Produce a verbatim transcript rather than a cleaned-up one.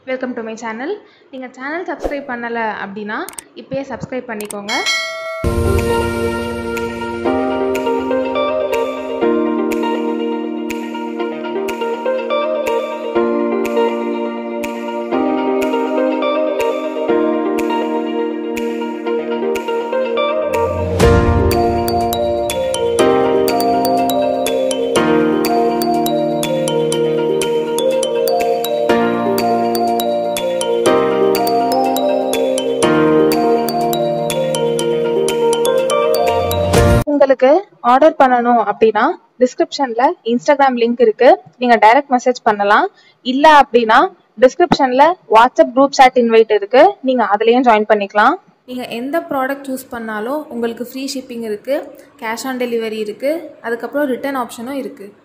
Welcome to my channel. நீங்க channel subscribe பண்ணல அப்படினா இப்பவே subscribe பண்ணிக்கோங்க. உங்களுக்கு ஆர்டர் பண்ணனும் அப்படினா descriptionல Instagram link இருக்கு. நீங்க direct message பண்ணலாம். இல்ல அப்படினா descriptionல WhatsApp group chat invite இருக்கு. நீங்க அதுலயும் join பண்ணிக்கலாம். நீங்க எந்த ப்ராடக்ட் சூஸ் பண்ணாலும் உங்களுக்கு free shipping இருக்கு. cash on delivery இருக்கு. அதுக்கு அப்புறம் return optionம் இருக்கு.